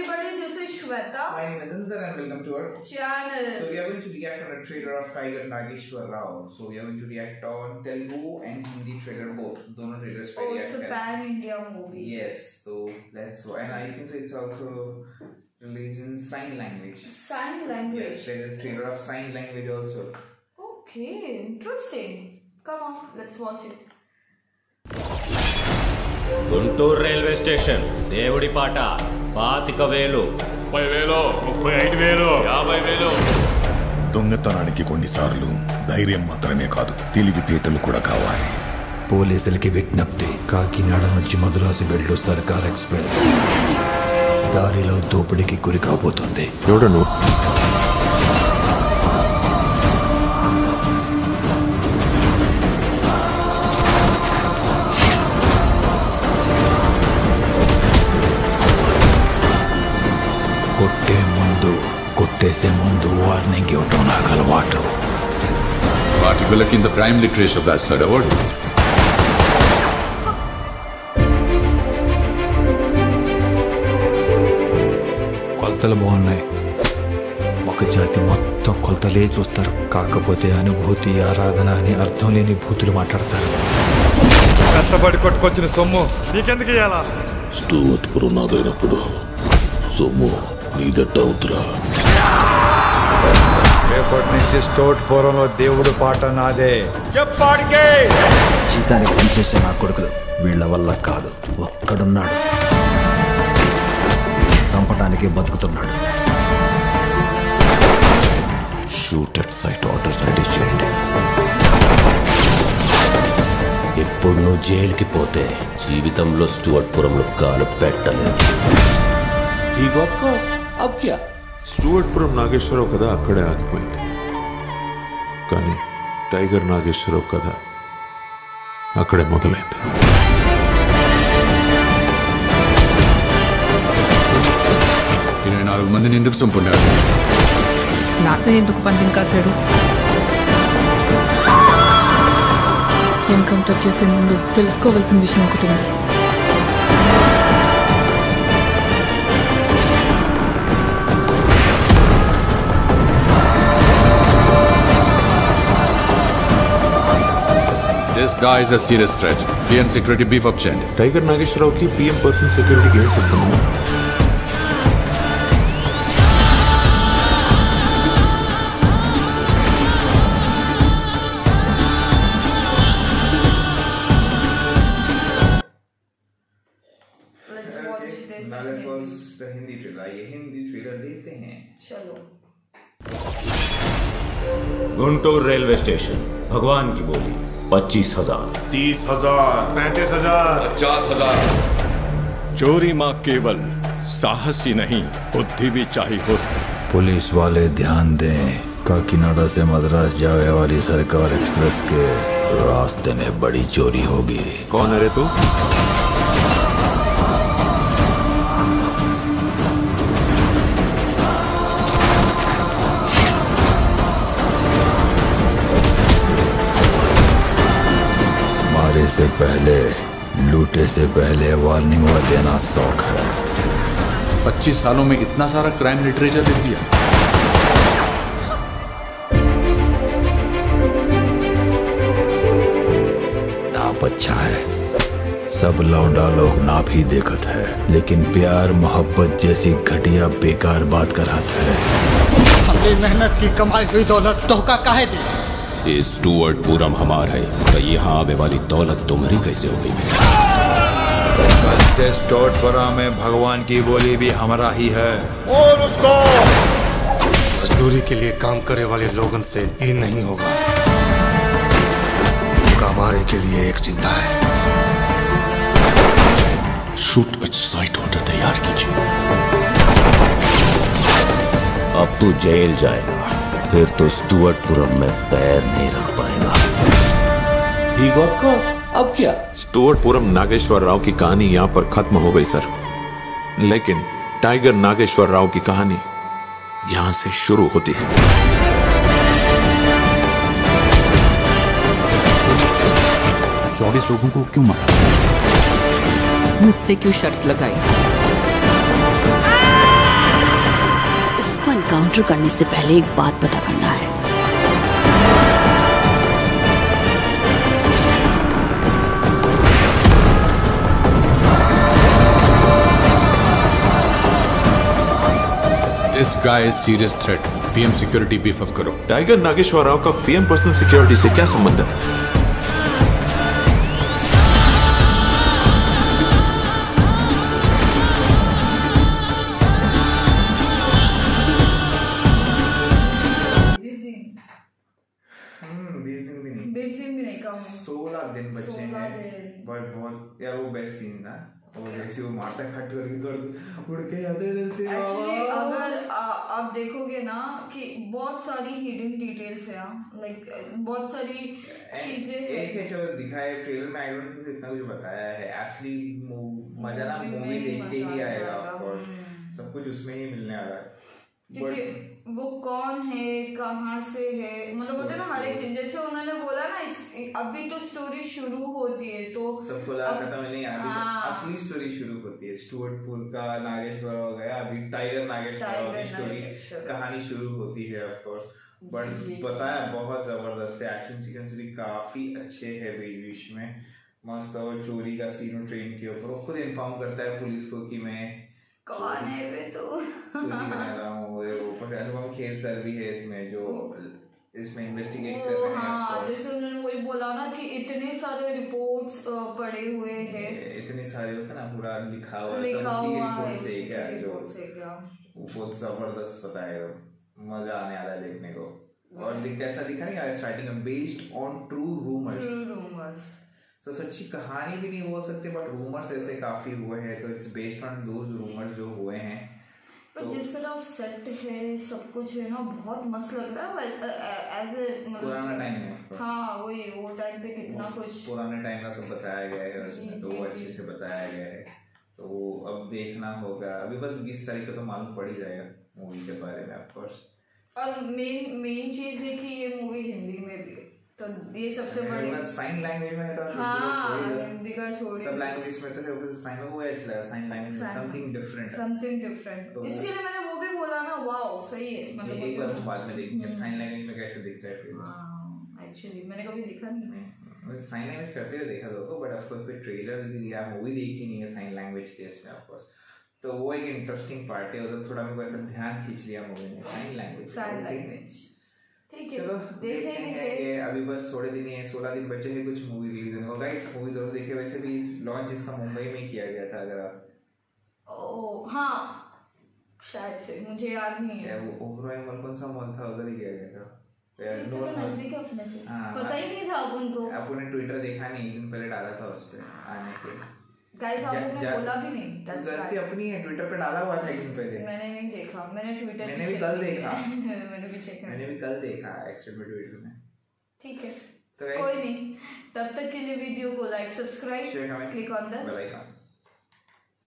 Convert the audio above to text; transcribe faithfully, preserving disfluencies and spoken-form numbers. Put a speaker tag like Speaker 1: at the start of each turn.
Speaker 1: everybody, this is Shweta.
Speaker 2: My name is Indar and welcome to our
Speaker 1: channel.
Speaker 2: So we are going to react on a trailer of Tiger Nageshwar Rao. So we are going to react on Telugu and Hindi trailer both. Dono trailers पे
Speaker 1: Oh,
Speaker 2: react
Speaker 1: it's a pan-India movie.
Speaker 2: Yes, so let's go. And I think so it's also released in sign language.
Speaker 1: Sign language.
Speaker 2: Yes, there is a trailer of sign language also.
Speaker 1: Okay, interesting. Come on, let's watch it.
Speaker 3: Guntur railway station దేవుడి పాట పాతిక వేలు ముప్పై వేలు ముప్పై ఐదు వేలు యాభై వేలు
Speaker 4: దొంగతనానికి కొన్నిసార్లు ధైర్యం మాత్రమే కాదు తెలివితేటలు కూడా కావాలి.
Speaker 5: పోలీసులకి విజ్ఞప్తి, కాకినాడ నుంచి మద్రాసు వెళ్ళు సర్కార్ ఎక్స్ప్రెస్ దారిలో దోపిడీకి గురి కాబోతుంది.
Speaker 4: ఎవడను
Speaker 5: కొట్టే ముందు కొట్టేసే ముందు వార్నింగ్ ఇవ్వటం నాకు అలవాటు.
Speaker 6: Particular in the crime literature that's third award.
Speaker 5: కొలతలు బాగున్నాయి. ఒక జాతి మొత్తం కొలతలే చూస్తారు. కాకపోతే అనుభూతి, ఆరాధన అని అర్థం లేని భూతులు మాట్లాడతారు.
Speaker 7: కష్టపడి కొట్టుకొచ్చిన సొమ్ము నీకెందుకు ఇయ్యాలా?
Speaker 4: స్టూవర్ట్ పురం నాదైనప్పుడు సొమ్ము నీదట్ట అవుతురా.
Speaker 8: రేపటి నుంచి స్టోట్ పురంలో దేవుడు పాట నాదే.
Speaker 7: చెప్పాడికే
Speaker 5: జీతానికి పనిచేసే నా కొడుకులు వీళ్ళ వల్ల కాదు. ఒక్కడున్నాడు చంపడానికి బతుకుతున్నాడు. Shoot at sight orders ready చేయండి.
Speaker 3: ఇప్పుడు నువ్వు జైలుకి పోతే జీవితంలో స్టూవర్ట్ పురంలో కాలు పెట్టలేదు. ఈ గొప్ప అబ్ క్యా
Speaker 9: స్టూవర్ట్ పురం నాగేశ్వరరావు కథ అక్కడే ఆగిపోయింది. కానీ టైగర్ నాగేశ్వరరావు కథ అక్కడే మొదలైంది.
Speaker 6: ఇరవై నాలుగు మందిని ఎందుకు చంపున్నాడు?
Speaker 10: నాతో ఎందుకు పందెం కాశాడు? ఎన్కౌంటర్ చేసే ముందు తెలుసుకోవాల్సిన విషయం ఒకటి ఉంది.
Speaker 6: This guy is a serious threat. P M security beef up చేయండి.
Speaker 9: టైగర్ నాగేశ్వరరావుకి పిఎం పర్సనల్ సెక్యూరిటీకి ఏం సార్ సంబంధం?
Speaker 2: Now let's watch the Hindi trailer. ये हिंदी ट्रेलर देखते हैं.
Speaker 1: चलो.
Speaker 3: गुंटूर रेलवे स्टेशन भगवान की बोली पच्चीस हजार
Speaker 4: तीस हजार
Speaker 7: पैंतीस हजार
Speaker 6: पचास हजार
Speaker 4: चोरी माँ केवल साहस ही नहीं बुद्धि भी चाहिए होती.
Speaker 5: पुलिस वाले ध्यान दें, काकीनाडा से मद्रास जाने वाली सरकार एक्सप्रेस के रास्ते में बड़ी चोरी होगी.
Speaker 9: कौन है रे तू?
Speaker 5: मारे से पहले लूटे से पहले वार्निंग व देना शौक है.
Speaker 6: पच्चीस सालों में इतना सारा क्राइम लिटरेचर लिख दिया.
Speaker 5: नाप अच्छा है. सब लौंडा लोग नाप ही देखत है, लेकिन प्यार मोहब्बत जैसी घटिया बेकार बात करत है.
Speaker 8: हमारी मेहनत की कमाई हुई दौलत धोखा काहे दी?
Speaker 3: ये स्टूवर्ट पुरम हमारा है, तो यहाँ आने वाली दौलत तुम्हारी कैसे हो गई?
Speaker 8: स्टोट पुरम में भगवान की बोली भी हमारा ही है. और उसको
Speaker 7: मजदूरी के लिए काम करने वाले लोगों से ये नहीं होगा. उनका हमारे के लिए एक जिंदा है.
Speaker 4: शूट एट साइट ऑर्डर तैयार कीजिए.
Speaker 3: अब तू जेल जाएगा, फिर तो स्टूवर्ट पुरम में पैर नहीं रख पाएगा. ही गॉड अब क्या?
Speaker 9: स्टूवर्ट पुरम नागेश्वर राव की कहानी यहाँ पर खत्म हो गई सर, लेकिन टाइगर नागेश्वर राव की कहानी यहाँ से शुरू होती है.
Speaker 6: चौबीस लोगों को क्यों मारा?
Speaker 10: मुझसे क्यों शर्त लगाई?
Speaker 11: एनकाउंटर करने से पहले एक बात पता करना है।
Speaker 6: This guy is serious threat. PM security beef up करो।
Speaker 9: टाइगर नागेश्वर राव का पीएम पर्सनल सिक्योरिटी से क्या संबंध है?
Speaker 2: सोलह दिन बचे हैं, बट बहुत यार वो बेस्ट सीन था। वो जैसे वो मारता खट करके कर उड़ के जाते इधर से।
Speaker 1: एक्चुअली अगर आप देखोगे ना कि बहुत सारी हिडन डिटेल्स है, लाइक बहुत सारी चीजें
Speaker 2: एक है चलो दिखाए ट्रेलर में, आई डोंट थिंक इतना कुछ बताया है। असली मजा ना मूवी देख के ही आएगा, ऑफ कोर्स सब कुछ उसमें ही मिलने वाला है।
Speaker 1: क्योंकि वो कौन है, कहाँ से है, मतलब होता है ना हर एक चीज। जैसे उन्होंने बोला ना इस, अभी तो स्टोरी शुरू होती है, तो
Speaker 2: सबको लगा खत्म नहीं, अभी
Speaker 1: हाँ,
Speaker 2: असली स्टोरी शुरू होती है। स्टुअर्टपुर का नागेश्वर हो गया, अभी टाइगर नागेश्वर राव की स्टोरी कहानी शुरू होती है ऑफ कोर्स। बट बताया बहुत जबरदस्त है, एक्शन सीक्वेंस भी काफी अच्छे है बीच बीच में, मस्त। और चोरी का सीन ट्रेन के ऊपर वो खुद इन्फॉर्म करता है पुलिस को कि मैं
Speaker 1: कौन है वे तो
Speaker 2: चोरी करने रहा हूँ। ऊपर से अनुपम खेर सर भी है इसमें जो इसमें इन्वेस्टिगेट कर रहे हैं।
Speaker 1: हाँ, जैसे उन्होंने वही बोला ना कि इतने सारे रिपोर्ट्स पड़े हुए हैं,
Speaker 2: इतने सारे होते ना पूरा लिखा हुआ
Speaker 1: लिखा हुआ
Speaker 2: रिपोर्ट से क्या जो
Speaker 1: वो
Speaker 2: बहुत जबरदस्त बताएगा, मजा आने वाला है देखने को। और कैसा दिखा नहीं स्टार्टिंग में, based on true rumours.
Speaker 1: Rumours
Speaker 2: तो सच्ची कहानी भी नहीं बोल सकते, बट रूमर्स ऐसे काफी हुए हैं, तो it's based on those rumours जो हुए हैं।
Speaker 1: पर तो जिस तरह सेट है, सब कुछ है ना, बहुत मस्त लग रहा है एज ए
Speaker 2: पुराना टाइम है।
Speaker 1: हाँ वही, वो टाइम पे कितना कुछ
Speaker 2: पुराने टाइम का सब बताया गया है उसमें, तो वो अच्छे से बताया गया है। तो वो अब देखना होगा, अभी बस बीस तारीख को तो मालूम पड़ ही जाएगा मूवी के बारे में ऑफ कोर्स।
Speaker 1: और मेन मेन चीज है कि ये मूवी हिंदी में भी है, तो ये सबसे बड़ी
Speaker 2: साइन लैंग्वेज में तो
Speaker 1: हाँ, हिंदी का छोड़िए
Speaker 2: सब लैंग्वेज में तो है, साइन में वो अच्छा लगा, साइन लैंग्वेज में समथिंग डिफरेंट
Speaker 1: समथिंग डिफरेंट। इसके लिए मैंने वो भी बोला ना, वाओ सही है, मतलब
Speaker 2: एक बार हम बाद में देखेंगे साइन लैंग्वेज में कैसे दिखता है फिर।
Speaker 1: हां एक्चुअली मैंने कभी देखा नहीं है,
Speaker 2: मैं साइन लैंग्वेज करते हुए देखा दोस्तों, बट ऑफ कोर्स कोई ट्रेलर या मूवी देखी नहीं है साइन लैंग्वेज के इसमें ऑफ कोर्स। तो वो एक इंटरेस्टिंग पार्ट है, उधर थोड़ा मेरे को ऐसा ध्यान खींच लिया मूवी में, साइन लैंग्वेज
Speaker 1: साइन लैंग्वेज।
Speaker 2: चलो देखते हैं ये, अभी बस थोड़े दिन ही है, सोलह दिन बचे हैं कुछ मूवी रिलीज होने को। गाइस मूवी जरूर देखिए, वैसे भी लॉन्च इसका मुंबई में किया गया था अगर आप।
Speaker 1: ओ हाँ शायद से, मुझे याद नहीं है
Speaker 2: वो ओबरॉय मॉल कौन सा मॉल था, उधर ही किया गया था।
Speaker 1: तो नजदीक अपने से पता ही नहीं था अपन को,
Speaker 2: अपन ने ट्विटर देखा नहीं, एक दिन पहले डाला था उस पे आने के।
Speaker 1: गाइस आप लोग ने बोला भी नहीं,
Speaker 2: गलती अपनी है, ट्विटर पे डाला हुआ था एक दिन पहले,
Speaker 1: मैंने नहीं देखा। मैंने ट्विटर
Speaker 2: मैंने भी कल देखा
Speaker 1: मैंने भी चेक
Speaker 2: मैंने भी कल देखा एक्चुअली में ट्विटर में।
Speaker 1: ठीक है
Speaker 2: तो
Speaker 1: कोई नहीं, तब तक के लिए वीडियो को like subscribe click on the
Speaker 2: bell icon.